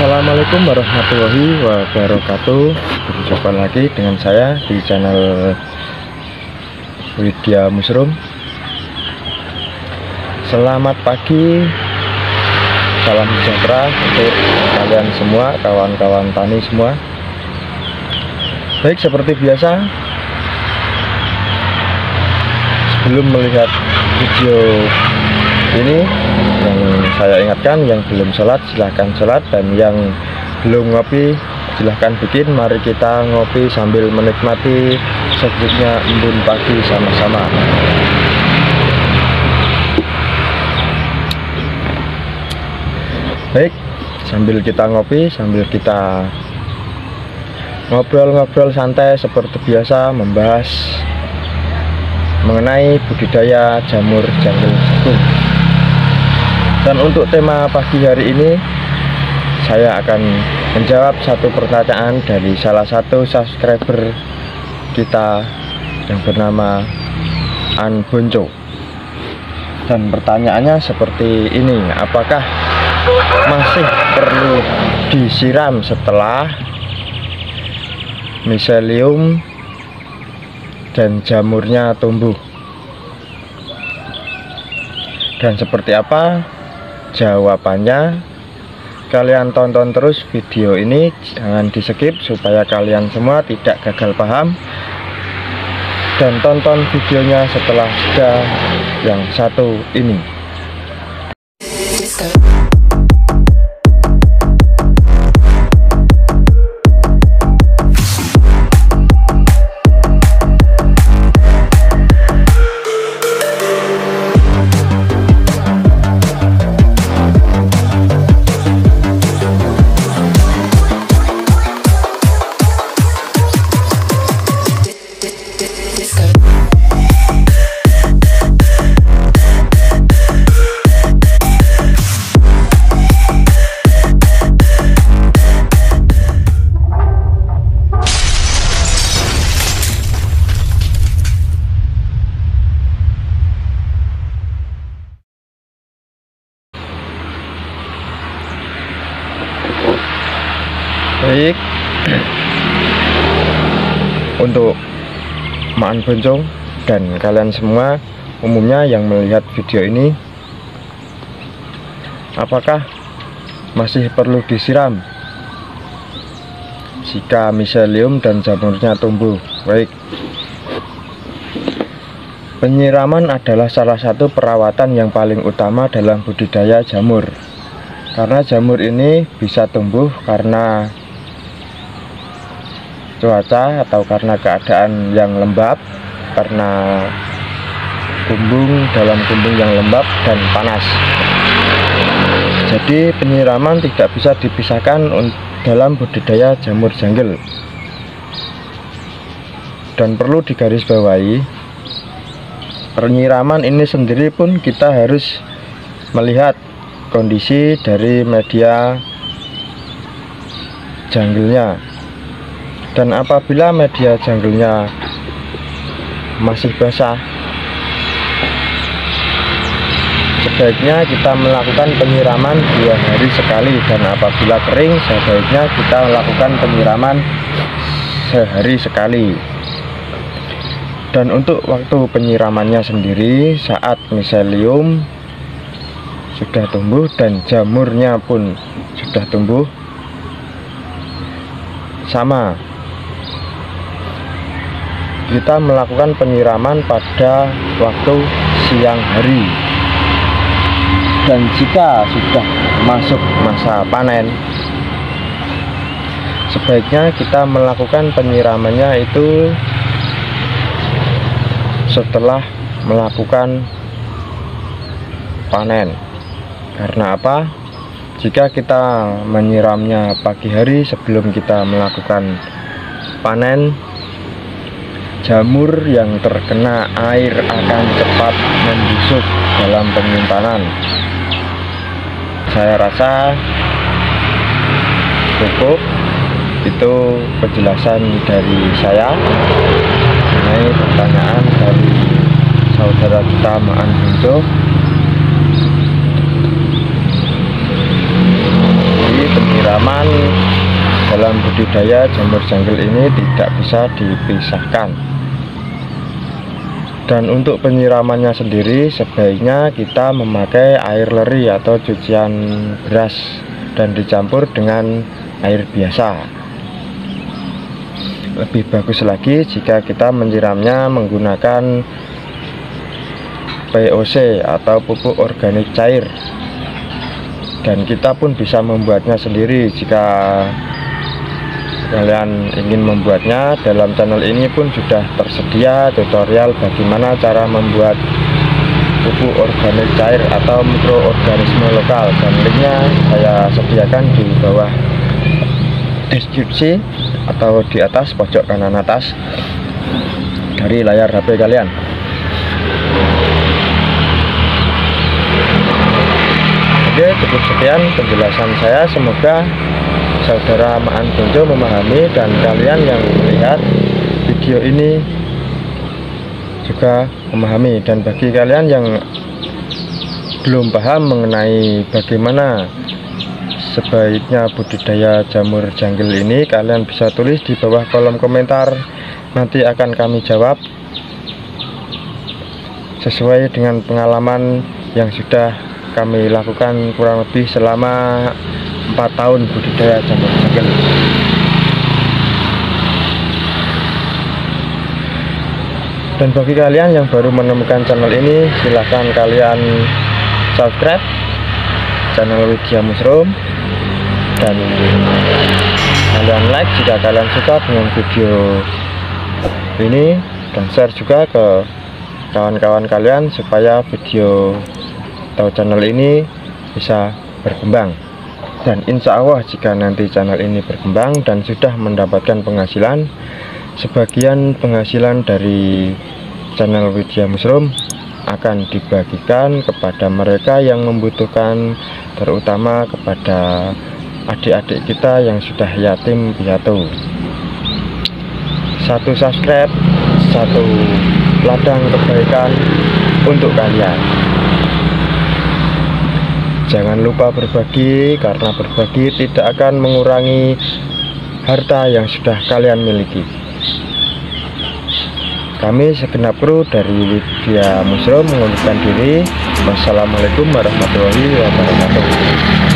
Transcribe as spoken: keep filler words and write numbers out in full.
Assalamualaikum warahmatullahi wabarakatuh. Berjumpa lagi dengan saya di channel Widya Mushroom. Selamat pagi, salam sejahtera untuk kalian semua, kawan-kawan tani semua. Baik, seperti biasa, sebelum melihat video ini, yang saya ingatkan, yang belum sholat silahkan sholat, dan yang belum ngopi silahkan bikin. Mari kita ngopi sambil menikmati sejuknya embun pagi sama-sama. Baik, sambil kita ngopi, sambil kita ngobrol-ngobrol santai seperti biasa, membahas mengenai budidaya jamur jungle jagung. Dan untuk tema pagi hari ini, saya akan menjawab satu pertanyaan dari salah satu subscriber kita yang bernama An Bonco. Dan pertanyaannya seperti ini: apakah masih perlu disiram setelah miselium dan jamurnya tumbuh? Dan seperti apa jawabannya? Kalian tonton terus video ini, jangan di skip supaya kalian semua tidak gagal paham, dan tonton videonya setelah jeda yang satu ini. Baik, untuk Maan Boncong dan kalian semua umumnya yang melihat video ini, apakah masih perlu disiram jika miselium dan jamurnya tumbuh? Baik, penyiraman adalah salah satu perawatan yang paling utama dalam budidaya jamur, karena jamur ini bisa tumbuh karena cuaca atau karena keadaan yang lembab, karena kumbung dalam kumbung yang lembab dan panas. Jadi penyiraman tidak bisa dipisahkan dalam budidaya jamur jungle. Dan perlu digarisbawahi, penyiraman ini sendiri pun kita harus melihat kondisi dari media jungle-nya. Dan apabila media jungle-nya masih basah, sebaiknya kita melakukan penyiraman dua hari sekali, dan apabila kering sebaiknya kita melakukan penyiraman sehari sekali. Dan untuk waktu penyiramannya sendiri saat miselium sudah tumbuh dan jamurnya pun sudah tumbuh, sama, kita melakukan penyiraman pada waktu siang hari. Dan jika sudah masuk masa panen, sebaiknya kita melakukan penyiramannya itu setelah melakukan panen. Karena apa? Jika kita menyiramnya pagi hari sebelum kita melakukan panen, jamur yang terkena air akan cepat membusuk dalam penyimpanan. Saya rasa cukup itu penjelasan dari saya mengenai pertanyaan dari saudara kita Maan Bonco. Jadi penyiraman dalam budidaya jamur jangkil ini tidak bisa dipisahkan. Dan untuk penyiramannya sendiri sebaiknya kita memakai air leri atau cucian beras dan dicampur dengan air biasa. Lebih bagus lagi jika kita menyiramnya menggunakan P O C atau pupuk organik cair, dan kita pun bisa membuatnya sendiri jika kalian ingin membuatnya. Dalam channel ini pun sudah tersedia tutorial bagaimana cara membuat pupuk organik cair atau mikroorganisme lokal, dan linknya saya sediakan di bawah deskripsi atau di atas pojok kanan atas dari layar H P kalian. Oke, cukup sekian penjelasan saya. Semoga saudara Maan Bonjo memahami dan kalian yang melihat video ini juga memahami. Dan bagi kalian yang belum paham mengenai bagaimana sebaiknya budidaya jamur jangkil ini, kalian bisa tulis di bawah kolom komentar, nanti akan kami jawab sesuai dengan pengalaman yang sudah kami lakukan kurang lebih selama empat tahun budidaya jamur jangkil. Dan bagi kalian yang baru menemukan channel ini, silahkan kalian subscribe channel Widya Mushroom dan kalian like jika kalian suka dengan video ini, dan share juga ke kawan-kawan kalian supaya video atau channel ini bisa berkembang. Dan insya Allah jika nanti channel ini berkembang dan sudah mendapatkan penghasilan, sebagian penghasilan dari channel Widya Mushroom akan dibagikan kepada mereka yang membutuhkan, terutama kepada adik-adik kita yang sudah yatim piatu. Satu subscribe, satu ladang kebaikan untuk kalian. Jangan lupa berbagi, karena berbagi tidak akan mengurangi harta yang sudah kalian miliki. Kami segenap kru dari Widya Mushroom mengundurkan diri. Wassalamualaikum warahmatullahi wabarakatuh.